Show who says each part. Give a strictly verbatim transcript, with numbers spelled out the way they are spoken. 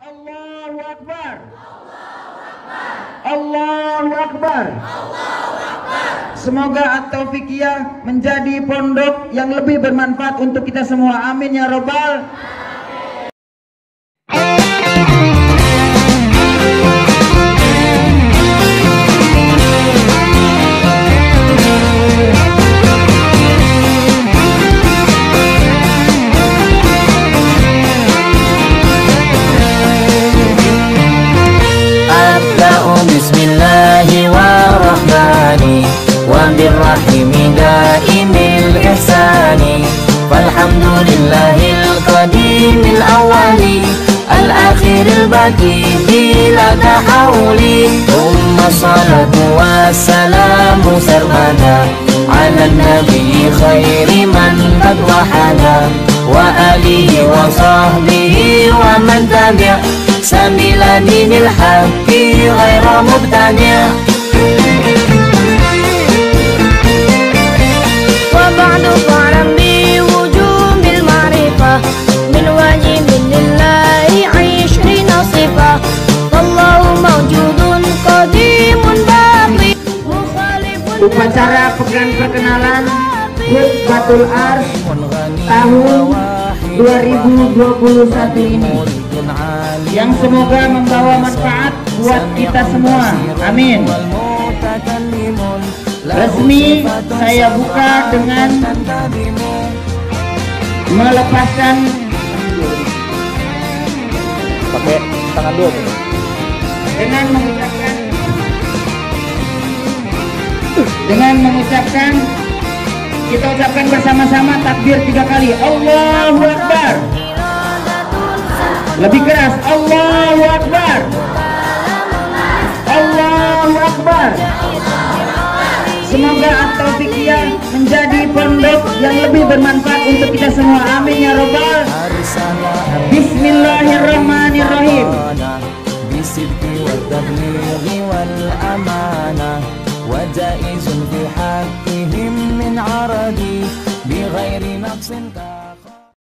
Speaker 1: Allahu Akbar. Allahu Akbar. Semoga At-Taufiqiyah menjadi pondok yang lebih bermanfaat untuk kita semua. Amin ya robbal.
Speaker 2: Bismillahirrahmanirrahim wa birrahimi daimil ihsani walhamdulillahil qadimil awwali al akhiril baqi bila tahawuli thumma salatu wassalamu sarmada ala nabi khairi man qad wahada wa alihi wa sahbihi wa man tabi'a sabila dinil haqqi ghaira mubtadi' wa ba'du fa'lam bi wujumil ma'rifah min wajibin lillahi ishrina sifah wallahu mawjudun qadimun baqi mukhalifun.
Speaker 1: Upacara pekan perkenalan Khutbatul Ars tahun dua ribu dua puluh satu ini yang semoga membawa manfaat buat kita semua. Amin. Resmi saya buka dengan melepaskan
Speaker 3: pakai tangan dua
Speaker 1: dengan mengucapkan dengan mengucapkan kita ucapkan bersama-sama takbir tiga kali. Allahu Akbar. Lebih keras. Allahu Akbar. Allahu Akbar. Semoga At-Taufiqiyah menjadi pondok yang lebih bermanfaat untuk kita semua. Amin ya robbal. Bismillahirrahmanirrahim.
Speaker 2: وجائز في حقهم من عرضي بغير نقص